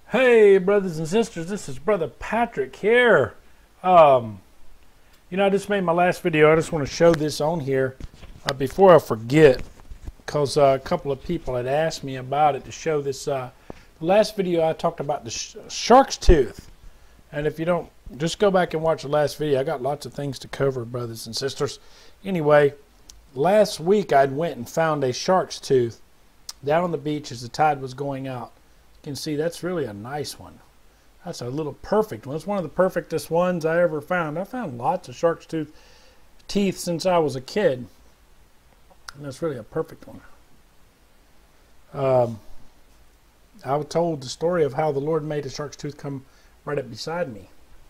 Hey, brothers and sisters, this is Brother Patrick here. I just made my last video. I just want to show this on here before I forget, because a couple of people had asked me about it to show this. The last video I talked about the shark's tooth, and if you don't, just go back and watch the last video. I got lots of things to cover, brothers and sisters. Anyway, last week I went and found a shark's tooth down on the beach as the tide was going out. You can see that's really a nice one. That's a little perfect one. It's one of the perfectest ones I ever found. I found lots of shark's teeth since I was a kid. And that's really a perfect one. I was told the story of how the Lord made a shark's tooth come right up beside me.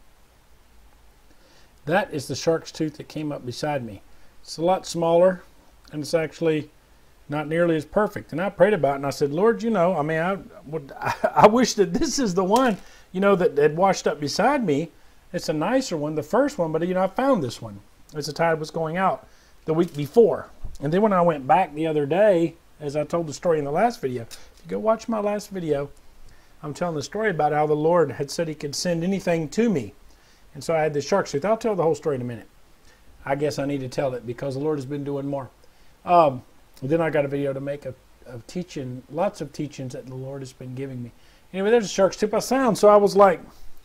That is the shark's tooth that came up beside me. It's a lot smaller, and it's actually not nearly as perfect. And I prayed about it, and I said, Lord, I wish that this is the one, that had washed up beside me. It's a nicer one, the first one, but, I found this one as the tide was going out the week before. And then when I went back the other day, as I told the story in the last video, if you go watch my last video, I'm telling the story about how the Lord had said he could send anything to me. And so I had this shark's tooth. I'll tell the whole story in a minute. I guess I need to tell it because the Lord has been doing more. Then I got a video to make of teaching, lots of teachings that the Lord has been giving me. Anyway, there's a shark's tooth I found. So I was like,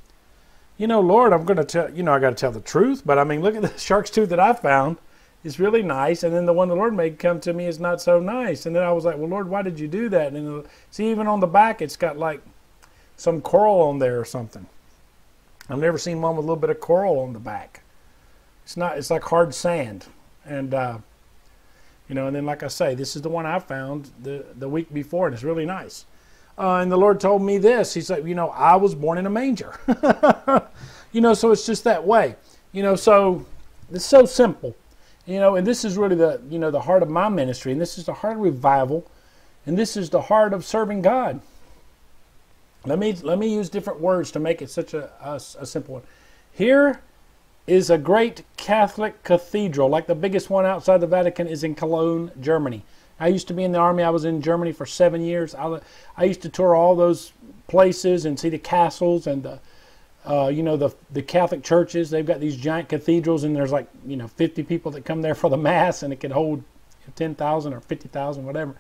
Lord, I'm going to tell, I got to tell the truth. But I mean, look at the shark's tooth that I found. It's really nice. And then the one the Lord made come to me is not so nice. And then I was like, well, Lord, why did you do that? And see, even on the back, it's got like some coral on there or something. I've never seen one with a little bit of coral on the back. It's like hard sand. And, and then like I say, this is the one I found the week before, and it's really nice. And the Lord told me this. He said, I was born in a manger. So it's just that way. So it's so simple. And this is really the heart of my ministry, and this is the heart of revival, and this is the heart of serving God. Let me use different words to make it such a simple one. Here is a great Catholic cathedral, like the biggest one outside the Vatican is in Cologne, Germany. I used to be in the army. I was in Germany for 7 years. I used to tour all those places and see the castles and the Catholic churches. They've got these giant cathedrals, and there's 50 people that come there for the mass, and it could hold 10,000 or 50,000, whatever.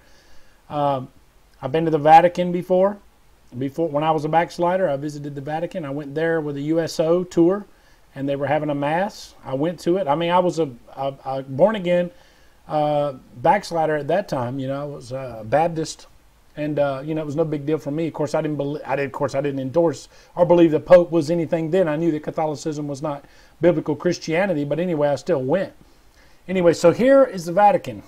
I've been to the Vatican before. When I was a backslider, I visited the Vatican. I went there with a USO tour, and they were having a mass. I went to it. I mean, I was a born-again backslider at that time. I was a Baptist, and it was no big deal for me. Of course, I didn't endorse or believe the Pope was anything then. I knew that Catholicism was not biblical Christianity, but anyway, I still went. Anyway, so here is the Vatican.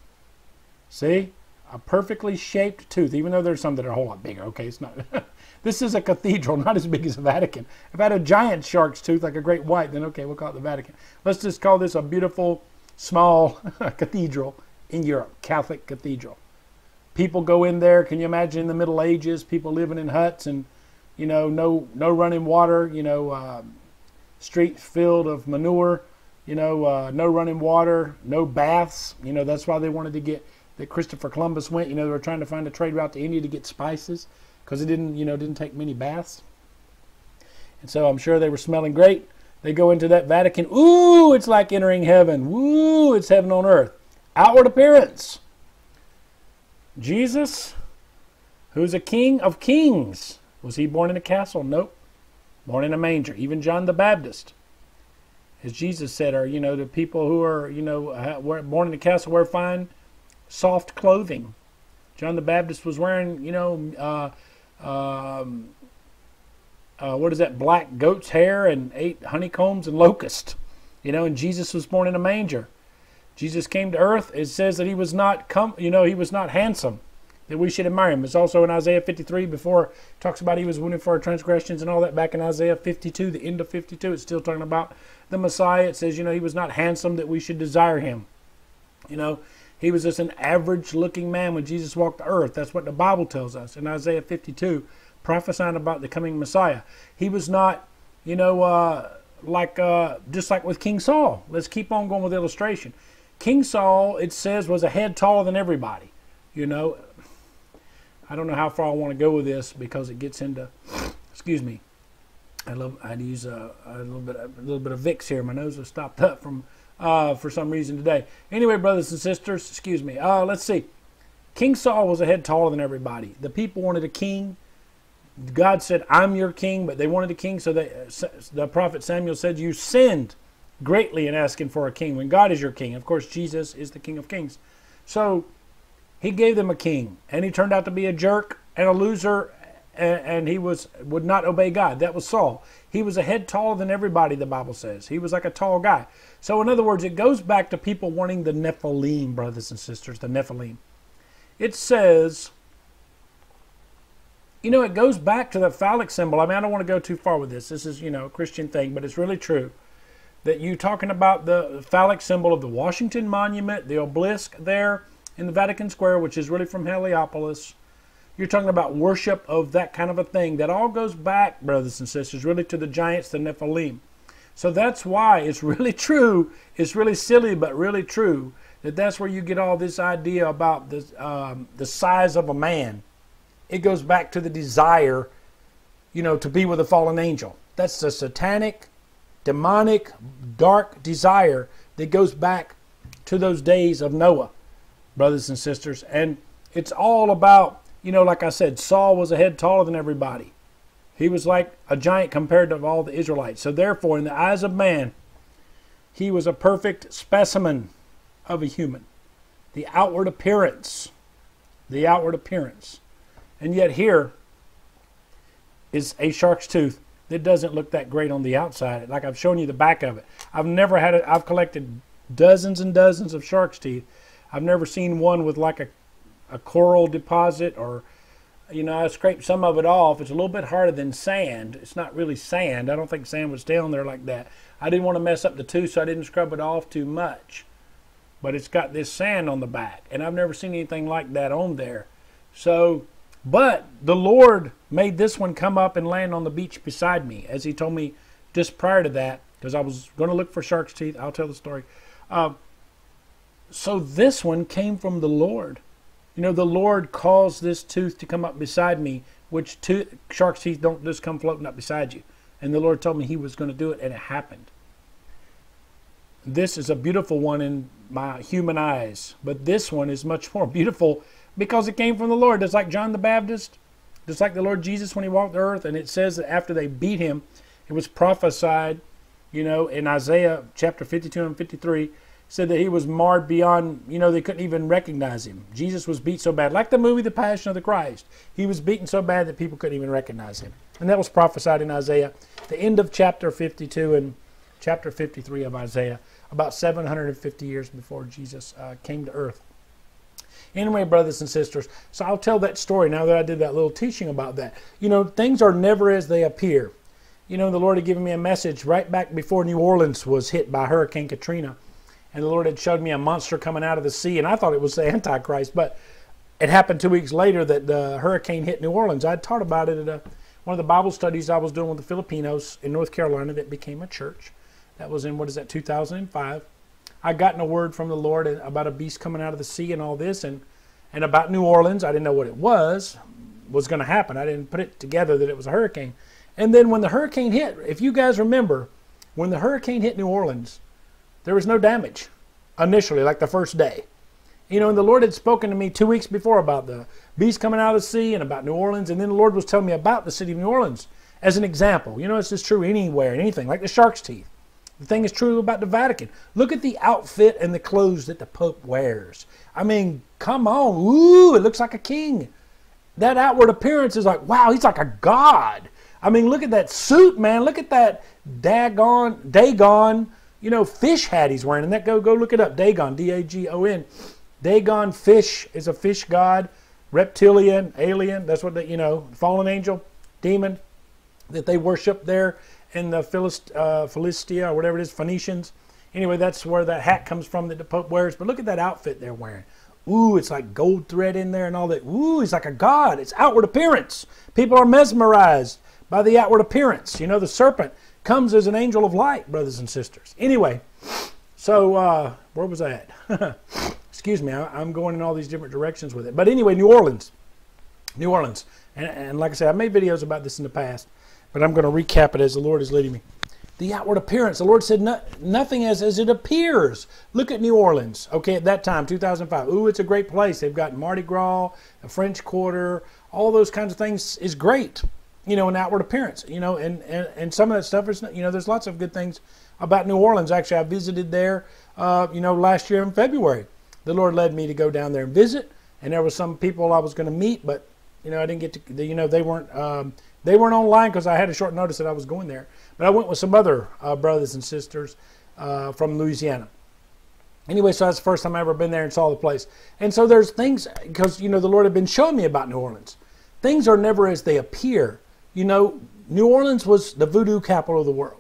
See? A perfectly shaped tooth, even though there's some that are a whole lot bigger. Okay, it's not. This is a cathedral, not as big as the Vatican. If I had a giant shark's tooth, like a great white, then okay, we'll call it the Vatican. Let's just call this a beautiful, small cathedral in Europe, Catholic cathedral. People go in there. Can you imagine in the Middle Ages, people living in huts and, no running water, streets filled of manure, no running water, no baths. That's why they wanted to get. That Christopher Columbus went, they were trying to find a trade route to India to get spices because it didn't take many baths. And so I'm sure they were smelling great. They go into that Vatican. Ooh, it's like entering heaven. Ooh, it's heaven on earth. Outward appearance. Jesus, who's a king of kings. Was he born in a castle? Nope. Born in a manger. Even John the Baptist, as Jesus said, are, the people who are, born in a castle wear fine, soft clothing. John the Baptist was wearing, what is that, black goat's hair and ate honeycombs and locusts. And Jesus was born in a manger. Jesus came to earth. It says that he was not he was not handsome, that we should admire him. It's also in Isaiah 53 before it talks about he was wounded for our transgressions and all that. Back in Isaiah 52, the end of 52, it's still talking about the Messiah. It says, he was not handsome that we should desire him. He was just an average-looking man when Jesus walked the earth. That's what the Bible tells us in Isaiah 52, prophesying about the coming Messiah. He was not, just like with King Saul. Let's keep on going with the illustration. King Saul, it says, was a head taller than everybody. I don't know how far I want to go with this because it gets into, excuse me, I'd use a little bit of Vicks here. My nose was stopped up from for some reason today. Anyway, brothers and sisters, excuse me. Let's see. King Saul was a head taller than everybody. The people wanted a king. God said, I'm your king, but they wanted a king. So the prophet Samuel said, you sinned greatly in asking for a king when God is your king. Of course, Jesus is the King of Kings. So he gave them a king, and he turned out to be a jerk and a loser, and he would not obey God. That was Saul. He was a head taller than everybody, the Bible says. He was like a tall guy. So in other words, it goes back to people wanting the Nephilim, brothers and sisters, the Nephilim. It says, you know, it goes back to the phallic symbol. I mean, I don't want to go too far with this. This is, you know, a Christian thing, but it's really true. That you talking about the phallic symbol of the Washington Monument, the obelisk there in the Vatican Square, which is really from Heliopolis. You're talking about worship of that kind of a thing. That all goes back, brothers and sisters, really to the giants, the Nephilim. So that's why it's really true. It's really silly, but really true. That's where you get all this idea about the size of a man. It goes back to the desire, you know, to be with a fallen angel. That's the satanic, demonic, dark desire that goes back to those days of Noah, brothers and sisters. And it's all about, you know, like I said, Saul was a head taller than everybody. He was like a giant compared to all the Israelites. So therefore, in the eyes of man, he was a perfect specimen of a human. The outward appearance. The outward appearance. And yet here is a shark's tooth that doesn't look that great on the outside. Like I've shown you the back of it. I've never had it. I've collected dozens and dozens of shark's teeth. I've never seen one with like a coral deposit, or, you know, I scraped some of it off. It's a little bit harder than sand. It's not really sand. I don't think sand would stay on there like that. I didn't want to mess up the tooth, so I didn't scrub it off too much. But it's got this sand on the back, and I've never seen anything like that on there. So, but the Lord made this one come up and land on the beach beside me, as he told me just prior to that, because I was going to look for shark's teeth. I'll tell the story. So this one came from the Lord. You know, the Lord caused this tooth to come up beside me, which shark's teeth don't just come floating up beside you. And the Lord told me he was going to do it, and it happened. This is a beautiful one in my human eyes, but this one is much more beautiful because it came from the Lord. Just like John the Baptist, just like the Lord Jesus when he walked the earth. And it says that after they beat him, it was prophesied, you know, in Isaiah chapter 52 and 53, said that he was marred beyond, you know, they couldn't even recognize him. Jesus was beat so bad, like the movie The Passion of the Christ. He was beaten so bad that people couldn't even recognize him. And that was prophesied in Isaiah, the end of chapter 52 and chapter 53 of Isaiah, about 750 years before Jesus came to earth. Anyway, brothers and sisters, so I'll tell that story now that I did that little teaching about that. You know, things are never as they appear. You know, the Lord had given me a message right back before New Orleans was hit by Hurricane Katrina. And the Lord had showed me a monster coming out of the sea, and I thought it was the Antichrist. But it happened 2 weeks later that the hurricane hit New Orleans. I taught about it at one of the Bible studies I was doing with the Filipinos in North Carolina that became a church. That was in, 2005. I gotten a word from the Lord about a beast coming out of the sea and all this, and about New Orleans. I didn't know what it was going to happen. I didn't put it together that it was a hurricane. And then when the hurricane hit, if you guys remember, when the hurricane hit New Orleans, there was no damage initially, like the first day. You know, and the Lord had spoken to me 2 weeks before about the beast coming out of the sea and about New Orleans, and then the Lord was telling me about the city of New Orleans as an example. You know, it's just true anywhere, anything, like the shark's teeth. The thing is true about the Vatican. Look at the outfit and the clothes that the Pope wears. I mean, come on. Ooh, it looks like a king. That outward appearance is like, wow, he's like a god. I mean, look at that suit, man. Look at that Dagon, you know, fish hat he's wearing. And that go look it up. Dagon, D-A-G-O-N. Dagon, fish, is a fish god. Reptilian, alien. That's what they, you know, fallen angel, demon that they worship there in the Philistia, or whatever it is, Phoenicians. Anyway, that's where that hat comes from that the Pope wears. But look at that outfit they're wearing. Ooh, it's like gold thread in there and all that. Ooh, he's like a god. It's outward appearance. People are mesmerized by the outward appearance. You know, the serpent comes as an angel of light, brothers and sisters. Anyway, so where was I at? Excuse me, I'm going in all these different directions with it. But anyway, New Orleans. New Orleans. And like I said, I've made videos about this in the past, but I'm going to recap it as the Lord is leading me. The outward appearance. The Lord said nothing as it appears. Look at New Orleans. Okay, at that time, 2005. Ooh, it's a great place. They've got Mardi Gras, the French Quarter, all those kinds of things is great, you know, in outward appearance. You know, and some of that stuff is, you know, there's lots of good things about New Orleans. Actually, I visited there, you know, last year in February. The Lord led me to go down there and visit, and there were some people I was going to meet, but, you know, I didn't get to, you know, they weren't online because I had a short notice that I was going there. But I went with some other brothers and sisters from Louisiana. Anyway, so that's the first time I ever been there and saw the place. And so there's things, because, you know, the Lord had been showing me about New Orleans. Things are never as they appear. You know, New Orleans was the voodoo capital of the world.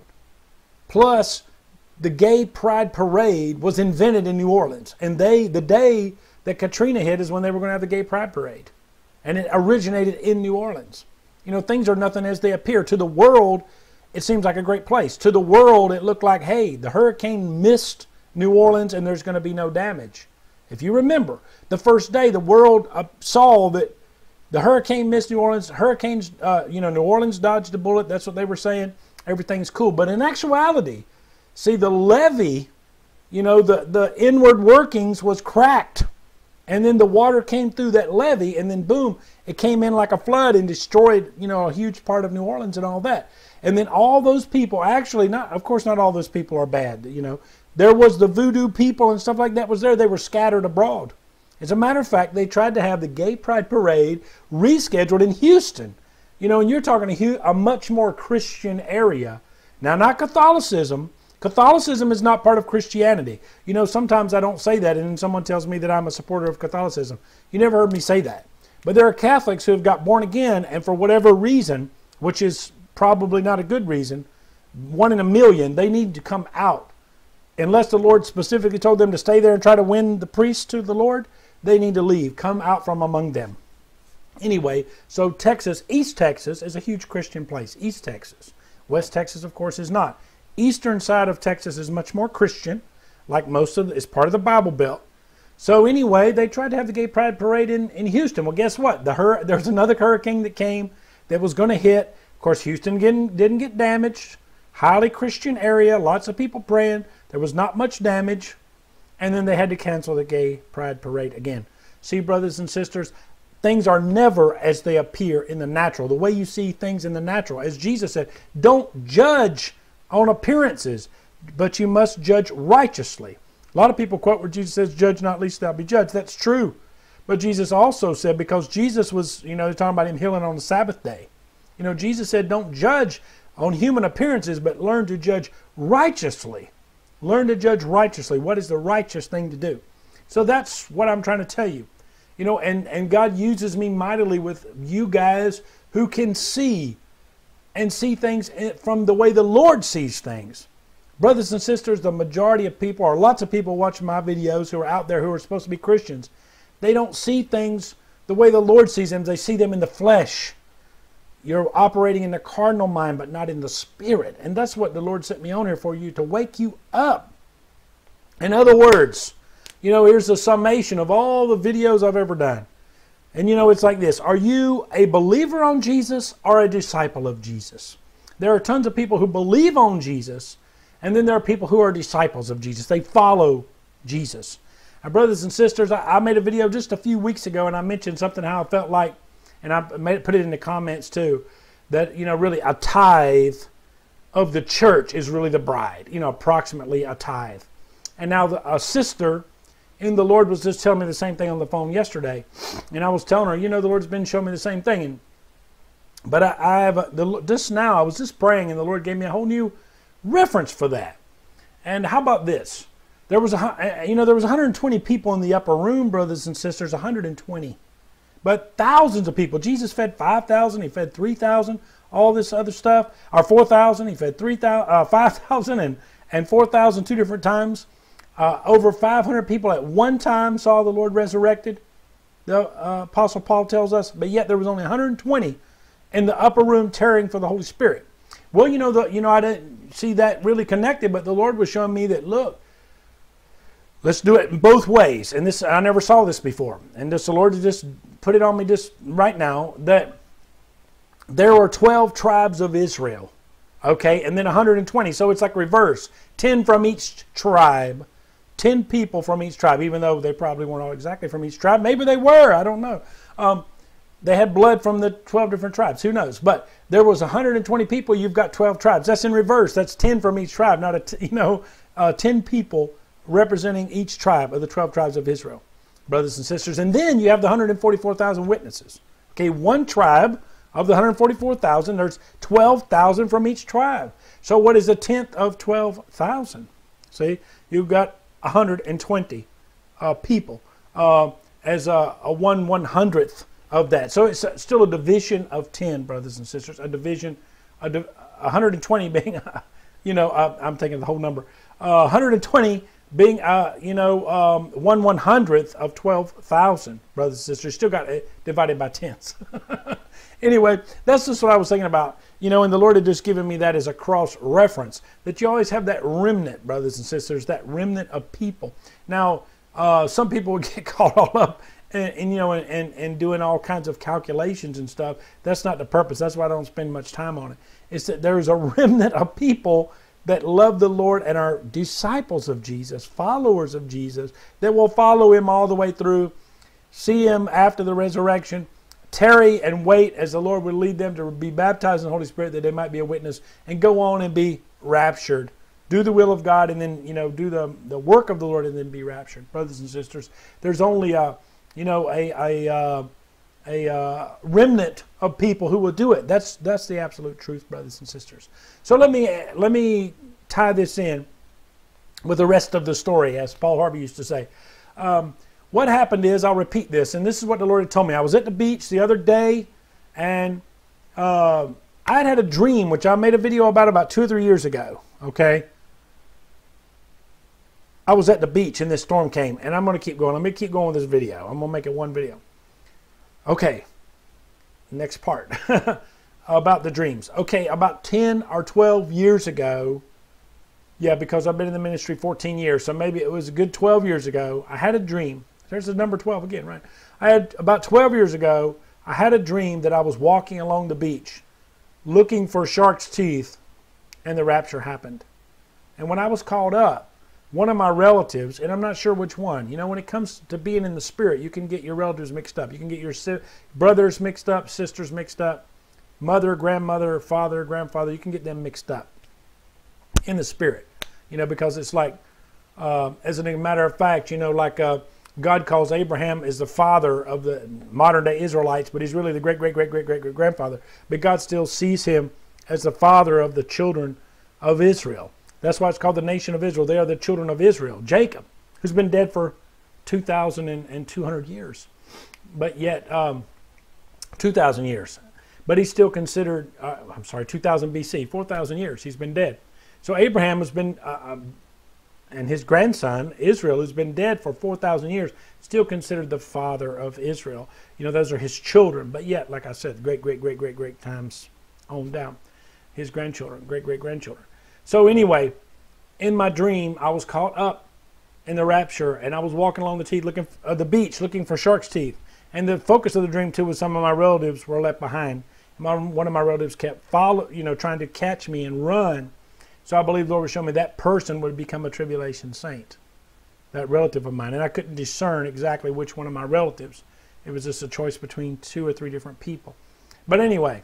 Plus, the gay pride parade was invented in New Orleans. And the day that Katrina hit is when they were going to have the gay pride parade. And it originated in New Orleans. You know, things are nothing as they appear. To the world, it seems like a great place. To the world, it looked like, hey, the hurricane missed New Orleans and there's going to be no damage. If you remember, the first day the world saw that the hurricane missed New Orleans. Hurricanes, you know, New Orleans dodged a bullet. That's what they were saying. Everything's cool. But in actuality, see, the levee, you know, the inward workings was cracked. And then the water came through that levee, and then boom, it came in like a flood and destroyed, you know, a huge part of New Orleans and all that. And then all those people, actually, of course not all those people are bad, you know. There was the voodoo people and stuff like that was there. They were scattered abroad. As a matter of fact, they tried to have the Gay Pride Parade rescheduled in Houston. You know, and you're talking a much more Christian area. Now, not Catholicism. Catholicism is not part of Christianity. You know, sometimes I don't say that, and then someone tells me that I'm a supporter of Catholicism. You never heard me say that. But there are Catholics who have got born again, and for whatever reason, which is probably not a good reason, 1 in a million, they need to come out. Unless the Lord specifically told them to stay there and try to win the priests to the Lord, they need to leave. Come out from among them. Anyway, so Texas, East Texas, is a huge Christian place. East Texas. West Texas, of course, is not. Eastern side of Texas is much more Christian, like most of it's part of the Bible Belt. So anyway, they tried to have the Gay Pride Parade in Houston. Well, guess what? There's another hurricane that came that was going to hit. Of course, Houston didn't get damaged. Highly Christian area, lots of people praying. There was not much damage. And then they had to cancel the Gay Pride Parade again. See, brothers and sisters, things are never as they appear in the natural. The way you see things in the natural. As Jesus said, don't judge on appearances, but you must judge righteously. A lot of people quote where Jesus says, judge not, lest thou be judged. That's true. But Jesus also said, because Jesus was, you know, they're talking about him healing on the Sabbath day. You know, Jesus said, don't judge on human appearances, but learn to judge righteously. Learn to judge righteously. What is the righteous thing to do? So that's what I'm trying to tell you. You know, and God uses me mightily with you guys who can see and see things from the way the Lord sees things. Brothers and sisters, the majority of people, or lots of people watching my videos who are out there who are supposed to be Christians, they don't see things the way the Lord sees them. They see them in the flesh. You're operating in the carnal mind, but not in the spirit. And that's what the Lord sent me on here for you, to wake you up. In other words, you know, here's a summation of all the videos I've ever done. And you know, it's like this. Are you a believer on Jesus or a disciple of Jesus? There are tons of people who believe on Jesus, and then there are people who are disciples of Jesus. They follow Jesus. Now, brothers and sisters, I made a video just a few weeks ago, and I mentioned something how I felt like, and I put it in the comments too, that, you know, really a tithe of the church is really the bride. You know, approximately a tithe. And now a sister in the Lord was just telling me the same thing on the phone yesterday. And I was telling her, you know, the Lord's been showing me the same thing. But I was just praying, and the Lord gave me a whole new reference for that. And how about this? There was 120 people in the upper room, brothers and sisters, 120. But thousands of people. Jesus fed 5,000, he fed 3,000, all this other stuff. Or 4,000, he fed 5,000 and 4,000 two different times. Over 500 people at one time saw the Lord resurrected, the Apostle Paul tells us, but yet there was only 120 in the upper room tarrying for the Holy Spirit. Well, you know, I didn't see that really connected, but the Lord was showing me that, look, let's do it in both ways. And this, I never saw this before. And the Lord just put it on me just right now, that there were 12 tribes of Israel. Okay, and then 120. So it's like reverse. 10 from each tribe. 10 people from each tribe, even though they probably weren't all exactly from each tribe. Maybe they were. I don't know. They had blood from the 12 different tribes. Who knows? But there was 120 people. You've got 12 tribes. That's in reverse. That's 10 from each tribe, not 10 people representing each tribe of the 12 tribes of Israel, brothers and sisters. And then you have the 144,000 witnesses. Okay, one tribe of the 144,000, there's 12,000 from each tribe. So what is a tenth of 12,000? See, you've got 120 people as a 1/100th of that. So it's still a division of 10, brothers and sisters. A division, 120 being, I'm taking the whole number. 120 being, 1/100th of 12,000, brothers and sisters. Still got it divided by tenths. Anyway, that's just what I was thinking about. And the Lord had just given me that as a cross reference, that you always have that remnant, brothers and sisters, that remnant of people. Now, some people would get caught all up and doing all kinds of calculations and stuff. That's not the purpose. That's why I don't spend much time on it. It's that there's a remnant of people that love the Lord and are disciples of Jesus, followers of Jesus, that will follow him all the way through, see him after the resurrection, tarry and wait as the Lord would lead them to be baptized in the Holy Spirit, that they might be a witness, and go on and be raptured. Do the will of God, and then do the work of the Lord, and then be raptured. Brothers and sisters, there's only a remnant of people who will do it. That's the absolute truth, brothers and sisters. So let me tie this in with the rest of the story, as Paul Harvey used to say. What happened is, I'll repeat this, and this is what the Lord had told me. I was at the beach the other day, and I had a dream, which I made a video about 2 or 3 years ago. Okay, I was at the beach and this storm came, and I'm going to keep going. Let me keep going with this video. I'm going to make it one video. Okay, next part about the dreams. Okay, about 10 or 12 years ago, yeah, because I've been in the ministry 14 years, so maybe it was a good 12 years ago, I had a dream. There's the number 12 again, right? About 12 years ago, I had a dream that I was walking along the beach looking for shark's teeth, and the rapture happened. And when I was called up, one of my relatives, and I'm not sure which one, when it comes to being in the spirit, you can get your relatives mixed up. You can get your brothers mixed up, sisters mixed up, mother, grandmother, father, grandfather. You can get them mixed up in the spirit, because it's like, as a matter of fact, God calls Abraham as the father of the modern day Israelites, but he's really the great-great-great-great-great-grandfather. But God still sees him as the father of the children of Israel. That's why it's called the nation of Israel. They are the children of Israel. Jacob, who's been dead for 2,200 years, but yet 2,000 years. But he's still considered, 2,000 BC, 4,000 years he's been dead. So Abraham has been, and his grandson, Israel, who's been dead for 4,000 years, still considered the father of Israel. Those are his children, but yet, like I said, great times on down. His grandchildren, great-great-grandchildren. So anyway, in my dream, I was caught up in the rapture, and I was walking along the beach looking for shark's teeth. And the focus of the dream, too, was some of my relatives were left behind. One of my relatives kept trying to catch me and run. So I believe the Lord would show me that person would become a tribulation saint, that relative of mine. And I couldn't discern exactly which one of my relatives. It was just a choice between 2 or 3 different people. But anyway,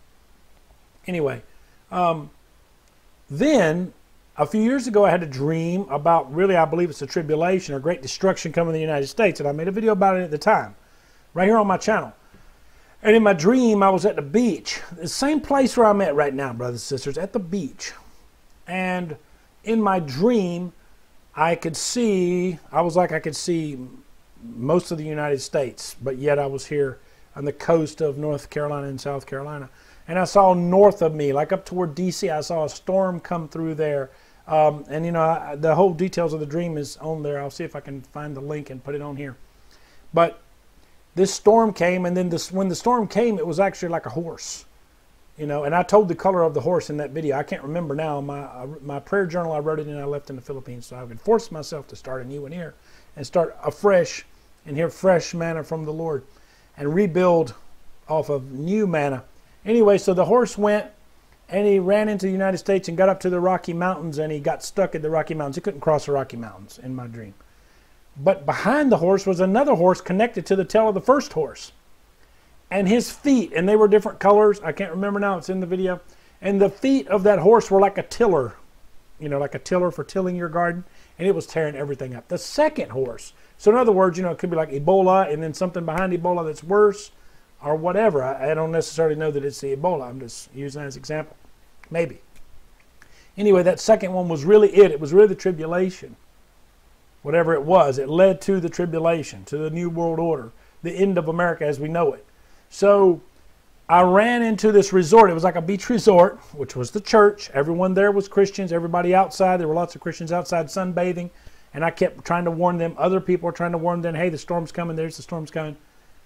then a few years ago I had a dream about, really I believe it's a tribulation or great destruction coming to the United States. And I made a video about it at the time, right here on my channel. And in my dream, I was at the beach, the same place where I'm at right now, brothers and sisters, at the beach. And in my dream, I could see most of the United States, but yet I was here on the coast of North Carolina and South Carolina. And I saw north of me, like up toward D.C., I saw a storm come through there. The whole details of the dream is on there. I'll see if I can find the link and put it on here. But this storm came, and then when the storm came, it was actually like a horse. And I told the color of the horse in that video. I can't remember now. My prayer journal, I wrote it and I left in the Philippines. So I would force myself to start a new one here and start afresh and hear fresh manna from the Lord. and rebuild off of new manna. Anyway, so the horse went and he ran into the United States and got up to the Rocky Mountains, and he got stuck at the Rocky Mountains. He couldn't cross the Rocky Mountains in my dream. But behind the horse was another horse connected to the tail of the first horse. And his feet, and they were different colors. I can't remember now. It's in the video. And the feet of that horse were like a tiller. You know, like a tiller for tilling your garden. And it was tearing everything up. The second horse. So in other words, you know, it could be like Ebola and then something behind Ebola that's worse or whatever. I don't necessarily know that it's the Ebola. I'm just using that as an example. Maybe. Anyway, that second one was really it. It was really the tribulation. Whatever it was, it led to the tribulation, to the New World Order, the end of America as we know it. So I ran into this resort. It was like a beach resort, which was the church. Everyone there was Christians. Everybody outside. There were lots of Christians outside sunbathing. And I kept trying to warn them. Other people were trying to warn them, hey, the storm's coming. There's the storm's coming.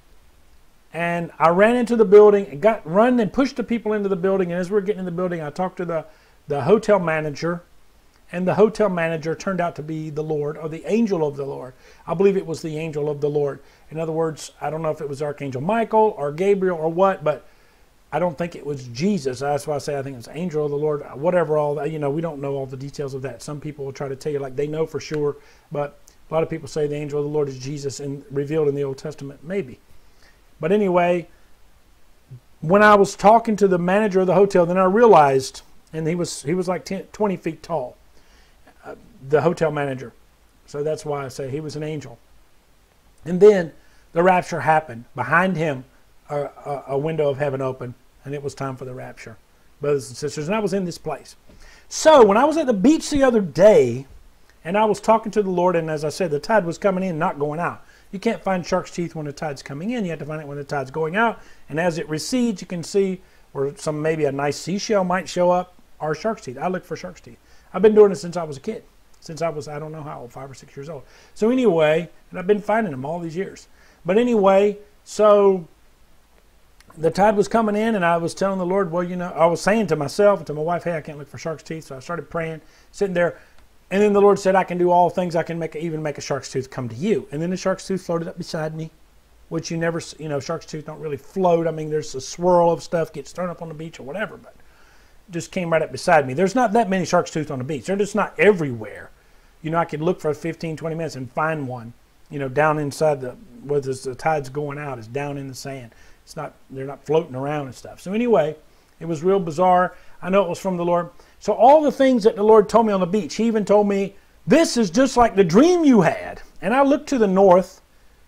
And I ran into the building and run and pushed the people into the building. And as we're getting in the building, I talked to the hotel manager. And the hotel manager turned out to be the Lord, or the angel of the Lord. I believe it was the angel of the Lord. In other words, I don't know if it was Archangel Michael or Gabriel or what, but I don't think it was Jesus. That's why I say I think it was angel of the Lord. Whatever, all that, you know, we don't know all the details of that. Some people will try to tell you like they know for sure, but a lot of people say the angel of the Lord is Jesus and revealed in the Old Testament, maybe. But anyway, when I was talking to the manager of the hotel, then I realized, and he was like 20 feet tall, the hotel manager. So that's why I say he was an angel. And then the rapture happened. Behind him, a window of heaven opened, and it was time for the rapture, brothers and sisters. And I was in this place. So when I was at the beach the other day, and I was talking to the Lord, and as I said, the tide was coming in, not going out. You can't find shark's teeth when the tide's coming in. You have to find it when the tide's going out. And as it recedes, you can see where maybe a nice seashell might show up, or shark's teeth. I look for shark's teeth. I've been doing it since I was a kid. Since I was, I don't know how old, 5 or 6 years old. So anyway, and I've been finding them all these years. But anyway, so the tide was coming in, and I was telling the Lord, well, you know, I was saying to myself and to my wife, hey, I can't look for shark's teeth. So I started praying, sitting there. And then the Lord said, I can do all things. I can even make a shark's tooth come to you. And then the shark's tooth floated up beside me, which you never, you know, shark's tooth don't really float. I mean, there's a swirl of stuff, gets thrown up on the beach or whatever, but just came right up beside me. There's not that many shark's tooth on the beach. They're just not everywhere. You know, I could look for 15, 20 minutes and find one, you know, down inside where the tide's going out, is down in the sand. It's not, they're not floating around and stuff. So anyway, it was real bizarre. I know it was from the Lord. So all the things that the Lord told me on the beach, he even told me, this is just like the dream you had. And I looked to the north,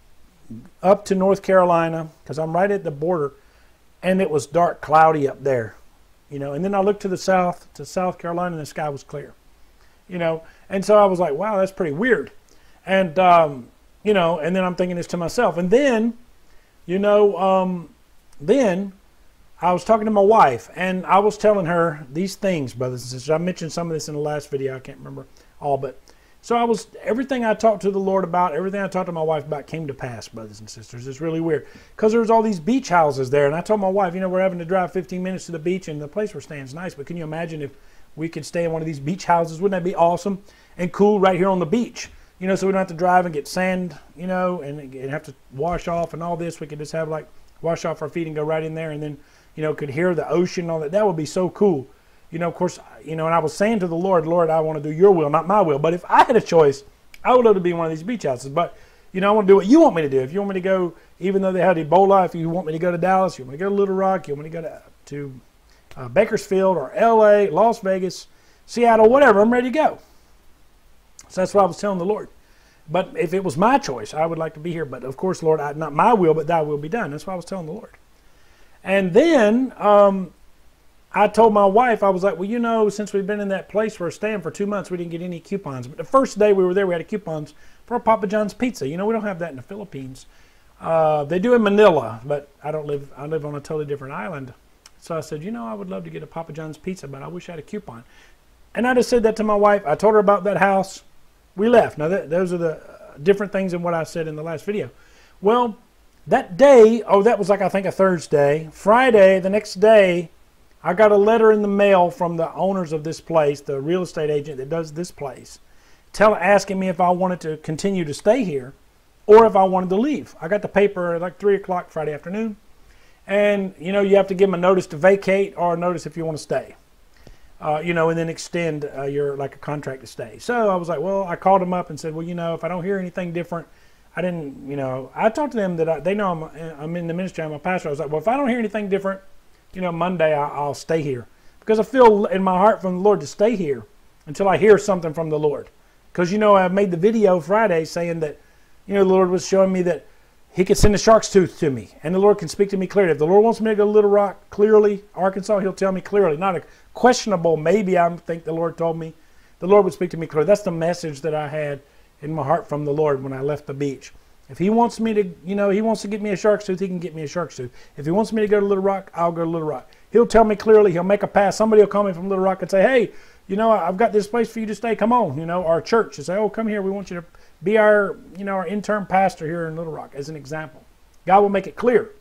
up to North Carolina, because I'm right at the border, and it was dark, cloudy up there. You know, and then I looked to the south, to South Carolina, and the sky was clear. You know, and so I was like, wow, that's pretty weird. And, you know, and then I'm thinking this to myself. And then, you know, then I was talking to my wife, and I was telling her these things, brothers and sisters. I mentioned some of this in the last video. I can't remember all, but so everything I talked to the Lord about, everything I talked to my wife about came to pass, brothers and sisters. It's really weird because there's all these beach houses there. And I told my wife, you know, we're having to drive 15 minutes to the beach, and the place we're staying is nice, but can you imagine if we could stay in one of these beach houses? Wouldn't that be awesome and cool right here on the beach? You know, so we don't have to drive and get sand, you know, and have to wash off and all this. We could just have like wash off our feet and go right in there, and then, you know, could hear the ocean and all that. That would be so cool. You know, of course, you know, and I was saying to the Lord, Lord, I want to do your will, not my will. But if I had a choice, I would love to be in one of these beach houses. But, you know, I want to do what you want me to do. If you want me to go, even though they had Ebola, if you want me to go to Dallas, you want me to go to Little Rock, you want me to go to Bakersfield or L.A., Las Vegas, Seattle, whatever, I'm ready to go. So that's what I was telling the Lord. But if it was my choice, I would like to be here. But, of course, Lord, not my will, but thy will be done. That's what I was telling the Lord. And then I told my wife, I was like, well, you know, since we've been in that place we're staying for 2 months, we didn't get any coupons. But the first day we were there, we had coupons for a Papa John's pizza. You know, we don't have that in the Philippines. They do in Manila, but I live on a totally different island. So I said, you know, I would love to get a Papa John's pizza, but I wish I had a coupon. And I just said that to my wife. I told her about that house. We left. Now, those are the different things than what I said in the last video. Well, that day, that was like, I think, a Thursday. Friday, the next day, I got a letter in the mail from the owners of this place, the real estate agent that does this place, asking me if I wanted to continue to stay here or if I wanted to leave. I got the paper at like 3 o'clock Friday afternoon. And, you know, you have to give them a notice to vacate or a notice if you want to stay. You know, and then extend your, like, a contract to stay. So I was like, well, I called them up and said, well, you know, if I don't hear anything different, I didn't, you know, I talked to them that they know I'm in the ministry, I'm a pastor. I was like, well, if I don't hear anything different, you know, Monday I'll stay here. Because I feel in my heart from the Lord to stay here until I hear something from the Lord. Because, you know, I made the video Friday saying that, you know, the Lord was showing me that He could send a shark's tooth to me, and the Lord can speak to me clearly. If the Lord wants me to go to Little Rock clearly, Arkansas, He'll tell me clearly. Not a questionable maybe, I think the Lord told me. The Lord would speak to me clearly. That's the message that I had in my heart from the Lord when I left the beach. If He wants me to, you know, He wants to get me a shark's tooth, He can get me a shark's tooth. If He wants me to go to Little Rock, I'll go to Little Rock. He'll tell me clearly. He'll make a pass. Somebody will call me from Little Rock and say, hey, you know, I've got this place for you to stay. Come on, you know, our church. And say, oh, come here. We want you to be our, you know, our intern pastor here in Little Rock, as an example. God will make it clear.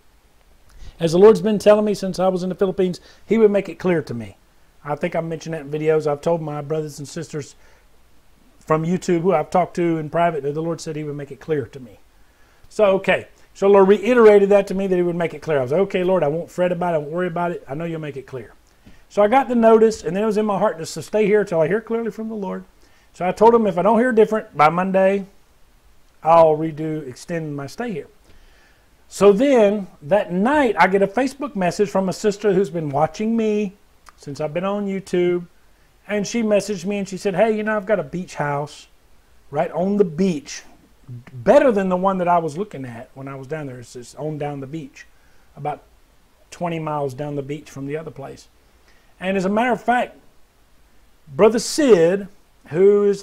As the Lord's been telling me since I was in the Philippines, He would make it clear to me. I think I've mentioned that in videos. I've told my brothers and sisters from YouTube who I've talked to in private that the Lord said He would make it clear to me. So, okay. So the Lord reiterated that to me, that He would make it clear. I was like, okay, Lord, I won't fret about it. I won't worry about it. I know You'll make it clear. So I got the notice, and then it was in my heart just to stay here until I hear clearly from the Lord. So I told Him if I don't hear different by Monday, I'll extend my stay here. So then, that night, I get a Facebook message from a sister who's been watching me since I've been on YouTube. And she messaged me and she said, hey, you know, I've got a beach house right on the beach. Better than the one that I was looking at when I was down there. It's just on down the beach. About 20 miles down the beach from the other place. And as a matter of fact, Brother Sid, who is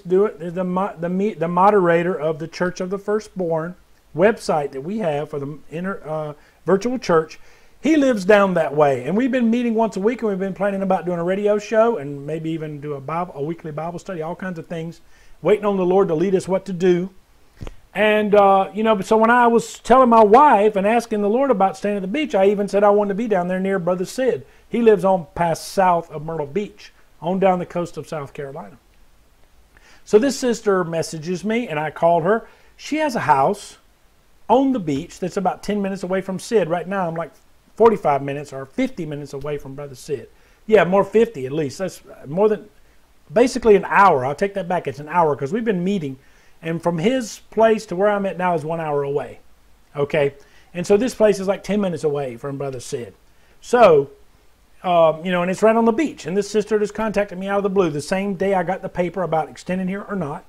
the moderator of the Church of the Firstborn website that we have for the virtual church, he lives down that way. And we've been meeting once a week, and we've been planning about doing a radio show and maybe even do a weekly Bible study, all kinds of things, waiting on the Lord to lead us what to do. And, you know, so when I was telling my wife and asking the Lord about staying at the beach, I even said I wanted to be down there near Brother Sid. He lives on past south of Myrtle Beach, on down the coast of South Carolina. So this sister messages me, and I called her. She has a house on the beach that's about 10 minutes away from Sid. Right now, I'm like 45 minutes or 50 minutes away from Brother Sid. Yeah, more 50 at least. That's more than, basically an hour. I'll take that back. It's an hour because we've been meeting. And from his place to where I'm at now is 1 hour away. Okay? And so this place is like 10 minutes away from Brother Sid. So, you know, and it's right on the beach. And this sister just contacted me out of the blue the same day I got the paper about extending here or not.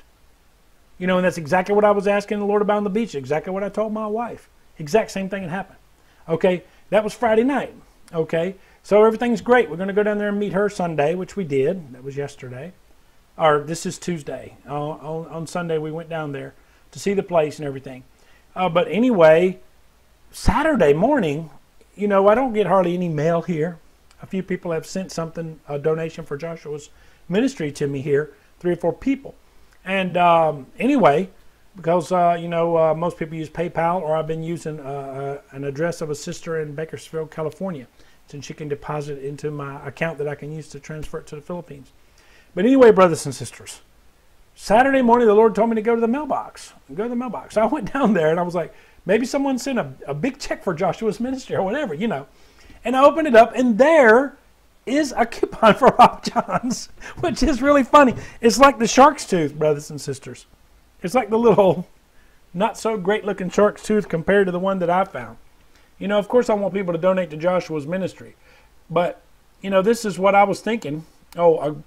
You know, and that's exactly what I was asking the Lord about on the beach. Exactly what I told my wife. Exact same thing had happened. Okay? That was Friday night. Okay? So everything's great. We're going to go down there and meet her Sunday, which we did. That was yesterday. Or this is Tuesday. On Sunday we went down there to see the place and everything. But anyway, Saturday morning, you know, I don't get hardly any mail here. A few people have sent something, a donation for Joshua's ministry to me here, 3 or 4 people. And anyway, because, you know, most people use PayPal, or I've been using an address of a sister in Bakersfield, California, since she can deposit it into my account that I can use to transfer it to the Philippines. But anyway, brothers and sisters, Saturday morning the Lord told me to go to the mailbox. Go to the mailbox. So I went down there and I was like, maybe someone sent a big check for Joshua's ministry or whatever, you know. And I opened it up and there is a coupon for Rob John's, which is really funny. It's like the shark's tooth, brothers and sisters. It's like the little not so great looking shark's tooth compared to the one that I found. You know, of course I want people to donate to Joshua's ministry. But, you know, this is what I was thinking. Oh,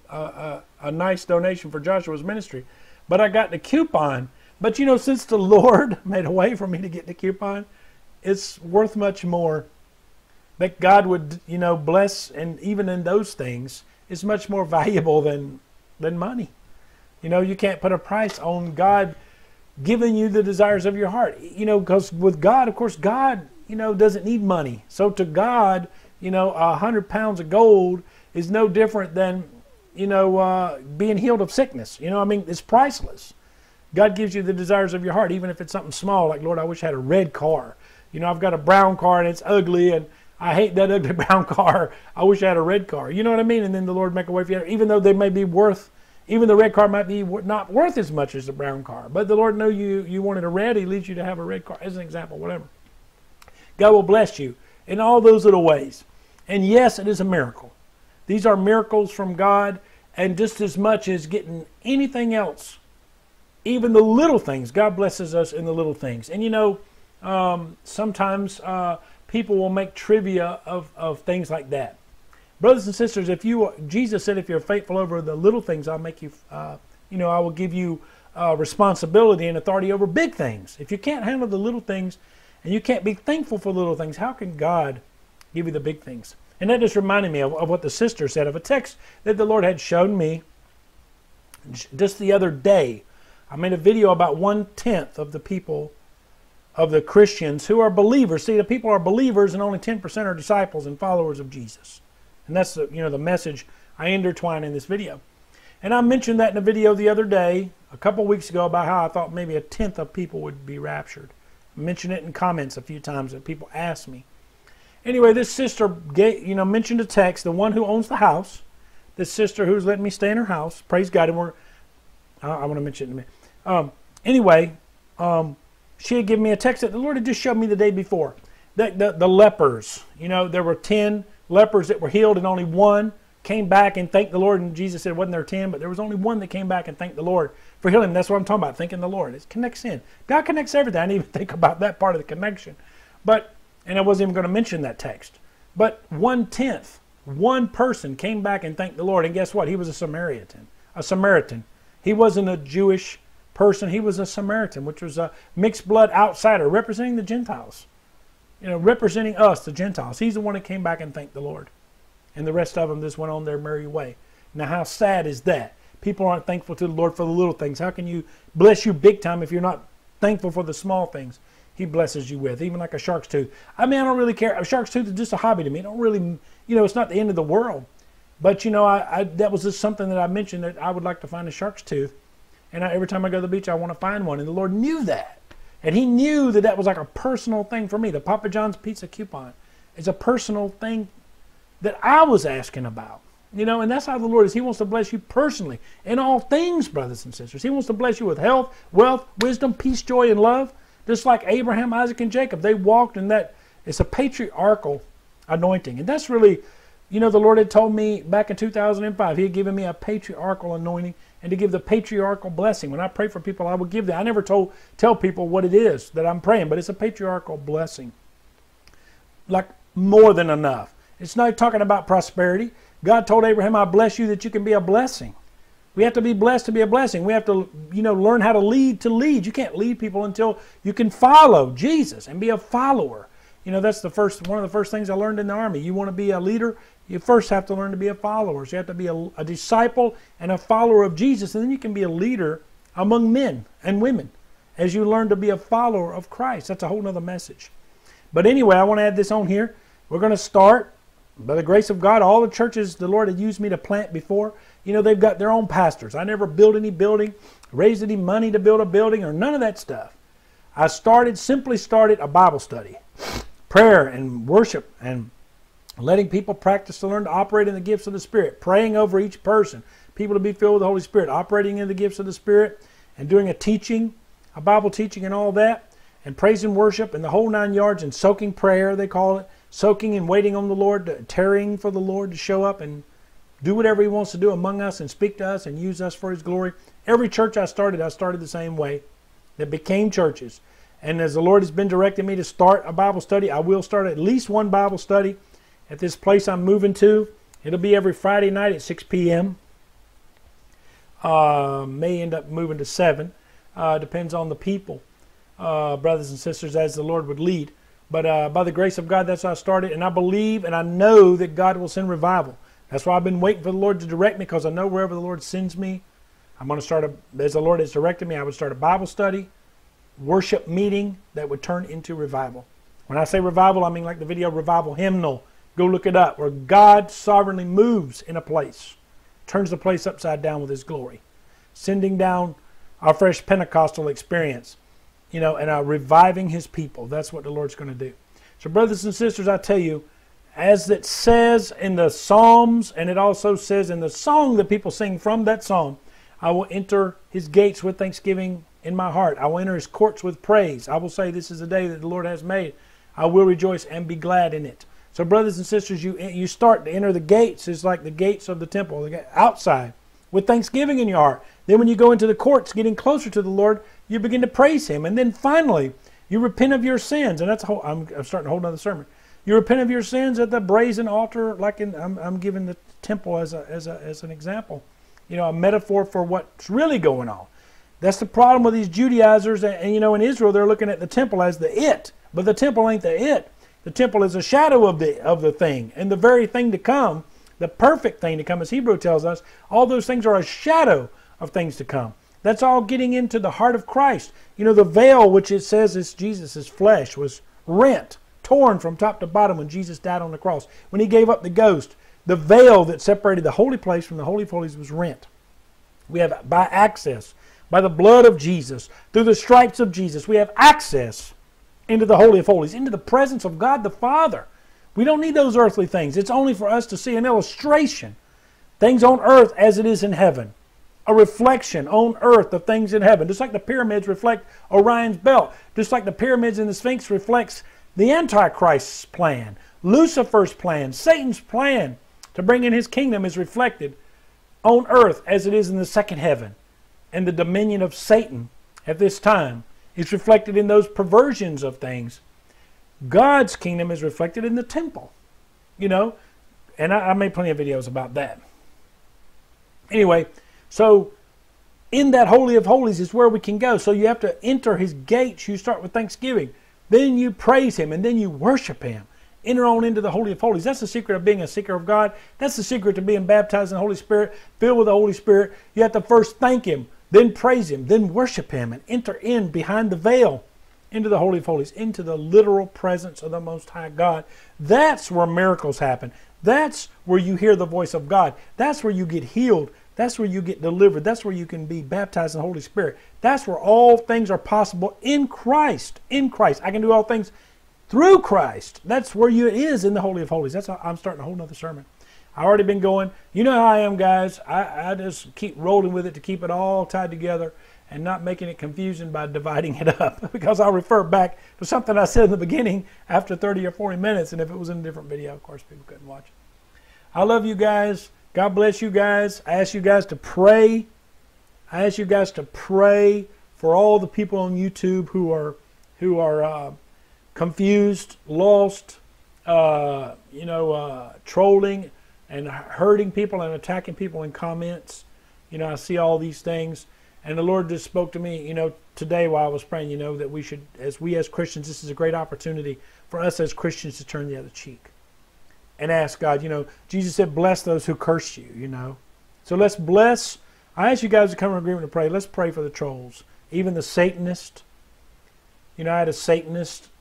a nice donation for Joshua's ministry. But I got the coupon. But, you know, since the Lord made a way for me to get the coupon, it's worth much more. That God would, you know, bless, and even in those things, is much more valuable than money. You know, you can't put a price on God giving you the desires of your heart. You know, because with God, of course, God, you know, doesn't need money. So to God, you know, 100 pounds of gold is no different than, you know, being healed of sickness. You know, I mean, it's priceless. God gives you the desires of your heart, even if it's something small, like, Lord, I wish I had a red car. You know, I've got a brown car and it's ugly and I hate that ugly brown car. I wish I had a red car. You know what I mean? And then the Lord make a way for you, even though they may be worth, Even the red car might be not worth as much as the brown car. But the Lord knows you wanted a red. He leads you to have a red car, as an example, whatever. God will bless you in all those little ways. And yes, it is a miracle. These are miracles from God. And just as much as getting anything else, even the little things, God blesses us in the little things. And you know, sometimes people will make trivia of things like that. Brothers and sisters, Jesus said, if you're faithful over the little things, I'll make you, I will give you responsibility and authority over big things. If you can't handle the little things and you can't be thankful for the little things, how can God give you the big things? And that just reminded me of what the sister said, of a text that the Lord had shown me just the other day. I made a video about 1/10 of the people, of the Christians who are believers. See, the people are believers and only 10% are disciples and followers of Jesus. And that's the message I intertwine in this video. And I mentioned that in a video the other day, a couple weeks ago, about how I thought maybe 1/10 of people would be raptured. I mentioned it in comments a few times that people asked me. Anyway, this sister mentioned a text, the one who owns the house, this sister who's letting me stay in her house. Praise God. And I want to mention it in a minute. She had given me a text that the Lord had just showed me the day before. The lepers, there were 10 lepers that were healed and only one came back and thanked the Lord. And Jesus said, wasn't there 10? But there was only one that came back and thanked the Lord for healing. That's what I'm talking about, thanking the Lord. It connects in. God connects everything. I didn't even think about that part of the connection. And I wasn't even going to mention that text. But 1/10, one person came back and thanked the Lord. And guess what? He was a Samaritan. He wasn't a Jewish person. He was a Samaritan, which was a mixed blood outsider representing the Gentiles. Representing us, the Gentiles. He's the one that came back and thanked the Lord. And the rest of them just went on their merry way. Now, how sad is that? People aren't thankful to the Lord for the little things. How can you bless you big time if you're not thankful for the small things He blesses you with? Even like a shark's tooth. I mean, I don't really care. A shark's tooth is just a hobby to me. I don't really, it's not the end of the world. But, that was just something that I mentioned, that I would like to find a shark's tooth. And every time I go to the beach, I want to find one. And the Lord knew that. And He knew that was like a personal thing for me. The Papa John's pizza coupon is a personal thing that I was asking about. And that's how the Lord is. He wants to bless you personally in all things, brothers and sisters. He wants to bless you with health, wealth, wisdom, peace, joy, and love. Just like Abraham, Isaac, and Jacob. They walked in that. It's a patriarchal anointing. And that's really, the Lord had told me back in 2005, He had given me a patriarchal anointing and to give the patriarchal blessing. When I pray for people, I would give that. I never tell people what it is that I'm praying, but it's a patriarchal blessing. Like more than enough. It's not talking about prosperity. God told Abraham, I bless you that you can be a blessing. We have to be blessed to be a blessing. We have to, learn how to lead to lead. You can't lead people until you can follow Jesus and be a follower. That's one of the first things I learned in the Army. You want to be a leader, you first have to learn to be a follower. So you have to be a disciple and a follower of Jesus, and then you can be a leader among men and women as you learn to be a follower of Christ. That's a whole other message. But anyway, I want to add this on here. We're going to start, by the grace of God, all the churches the Lord had used me to plant before, they've got their own pastors. I never built any building, raised any money to build a building, or none of that stuff. I simply started a Bible study, prayer and worship, and letting people practice to learn to operate in the gifts of the Spirit, praying over each person, people to be filled with the Holy Spirit, operating in the gifts of the Spirit, and doing a Bible teaching and all that, and praise and worship and the whole 9 yards, and soaking prayer, they call it, soaking and waiting on the Lord, tarrying for the Lord to show up and do whatever He wants to do among us and speak to us and use us for His glory. Every church I started the same way. That became churches. And as the Lord has been directing me to start a Bible study, I will start at least one Bible study at this place I'm moving to. It'll be every Friday night at 6 p.m. May end up moving to 7. Depends on the people, brothers and sisters, as the Lord would lead. But by the grace of God, that's how I started. And I believe and I know that God will send revival. That's why I've been waiting for the Lord to direct me, because I know wherever the Lord sends me, I'm going to start, as the Lord has directed me, I would start a Bible study, worship meeting that would turn into revival. When I say revival, I mean like the video Revival Hymnal. Go look it up, where God sovereignly moves in a place, turns the place upside down with His glory, sending down our fresh Pentecostal experience, and reviving His people. That's what the Lord's going to do. So brothers and sisters, I tell you, as it says in the Psalms, and it also says in the song that people sing from that psalm, I will enter his gates with thanksgiving in my heart. I will enter his courts with praise. I will say, this is the day that the Lord has made. I will rejoice and be glad in it. So brothers and sisters, you start to enter the gates. It's like the gates of the temple, outside, with thanksgiving in your heart. Then when you go into the courts, getting closer to the Lord, you begin to praise him. And then finally, you repent of your sins. And that's I'm starting a whole other sermon. You repent of your sins at the brazen altar, like I'm giving the temple as an example. You know, a metaphor for what's really going on. That's the problem with these Judaizers. And you know, in Israel, they're looking at the temple as the it. But the temple ain't the it. The temple is a shadow of the thing. And the very thing to come, the perfect thing to come, as Hebrew tells us, all those things are a shadow of things to come. That's all getting into the heart of Christ. You know, the veil, which it says is Jesus' flesh, was rent, torn from top to bottom when Jesus died on the cross. When he gave up the ghost, the veil that separated the holy place from the Holy of Holies was rent. We have, by access, by the blood of Jesus, through the stripes of Jesus, we have access into the Holy of Holies, into the presence of God the Father. We don't need those earthly things. It's only for us to see an illustration. Things on earth as it is in heaven. A reflection on earth of things in heaven. Just like the pyramids reflect Orion's belt. Just like the pyramids and the Sphinx reflects the Antichrist's plan. Lucifer's plan. Satan's plan to bring in his kingdom is reflected on earth as it is in the second heaven. And the dominion of Satan at this time is reflected in those perversions of things. God's kingdom is reflected in the temple. You know, and I made plenty of videos about that. Anyway, so in that Holy of Holies is where we can go. So you have to enter his gates. You start with thanksgiving. Then you praise him, and then you worship him. Enter on into the Holy of Holies. That's the secret of being a seeker of God. That's the secret to being baptized in the Holy Spirit, filled with the Holy Spirit. You have to first thank him, then praise him, then worship him, and enter in behind the veil into the Holy of Holies, into the literal presence of the Most High God. That's where miracles happen. That's where you hear the voice of God. That's where you get healed. That's where you get delivered. That's where you can be baptized in the Holy Spirit. That's where all things are possible in Christ. In Christ. I can do all things through Christ. That's where it is in the Holy of Holies. That's how I'm starting a whole nother sermon. I've already been going. You know how I am, guys. I just keep rolling with it to keep it all tied together and not making it confusing by dividing it up. Because I'll refer back to something I said in the beginning after 30 or 40 minutes. And if it was in a different video, of course, people couldn't watch it. I love you guys. God bless you guys. I ask you guys to pray. I ask you guys to pray for all the people on YouTube who are confused, lost, trolling and hurting people and attacking people in comments. You know, I see all these things. And the Lord just spoke to me, today while I was praying, that we should, as Christians, this is a great opportunity for us as Christians to turn the other cheek. And ask God, Jesus said, bless those who curse you, So let's bless. I ask you guys to come in agreement to pray. Let's pray for the trolls. Even the Satanist. I had a Satanist,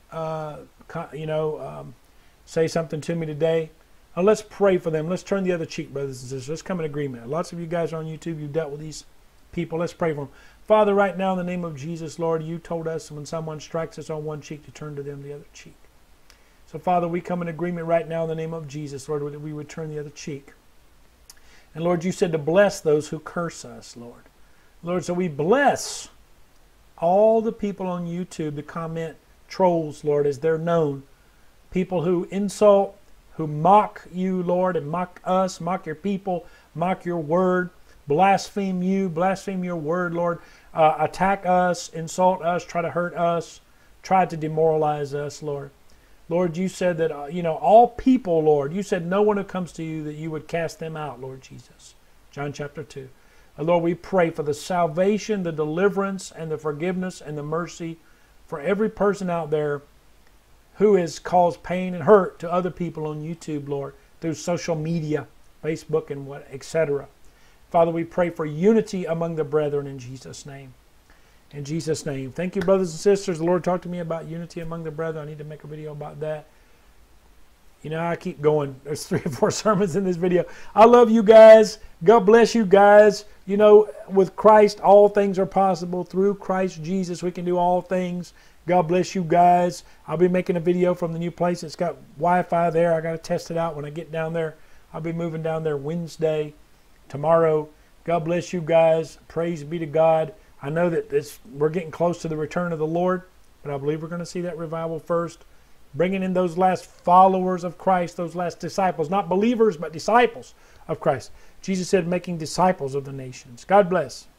say something to me today. Let's pray for them. Let's turn the other cheek, brothers and sisters. Let's come in agreement. Lots of you guys are on YouTube. You've dealt with these people. Let's pray for them. Father, right now in the name of Jesus, Lord, you told us when someone strikes us on one cheek to turn to them the other cheek. So, Father, we come in agreement right now in the name of Jesus, Lord, that we would turn the other cheek. And, Lord, you said to bless those who curse us, Lord. Lord, so we bless all the people on YouTube, the comment trolls, Lord, as they're known. People who insult, who mock you, Lord, and mock us, mock your people, mock your word, blaspheme you, blaspheme your word, Lord, attack us, insult us, try to hurt us, try to demoralize us, Lord. Lord, you said that, all people, Lord, you said no one who comes to you that you would cast them out, Lord Jesus. John chapter 2. Lord, we pray for the salvation, the deliverance, and the forgiveness and the mercy for every person out there who has caused pain and hurt to other people on YouTube, Lord, through social media, Facebook and etc. Father, we pray for unity among the brethren in Jesus' name. In Jesus' name. Thank you, brothers and sisters. The Lord talked to me about unity among the brethren. I need to make a video about that. I keep going. There's 3 or 4 sermons in this video. I love you guys. God bless you guys. With Christ, all things are possible. Through Christ Jesus, we can do all things. God bless you guys. I'll be making a video from the new place. It's got Wi-Fi there. I got to test it out when I get down there. I'll be moving down there Wednesday, tomorrow. God bless you guys. Praise be to God. I know that we're getting close to the return of the Lord, but I believe we're going to see that revival first. Bringing in those last followers of Christ, those last disciples, not believers, but disciples of Christ. Jesus said, making disciples of the nations. God bless.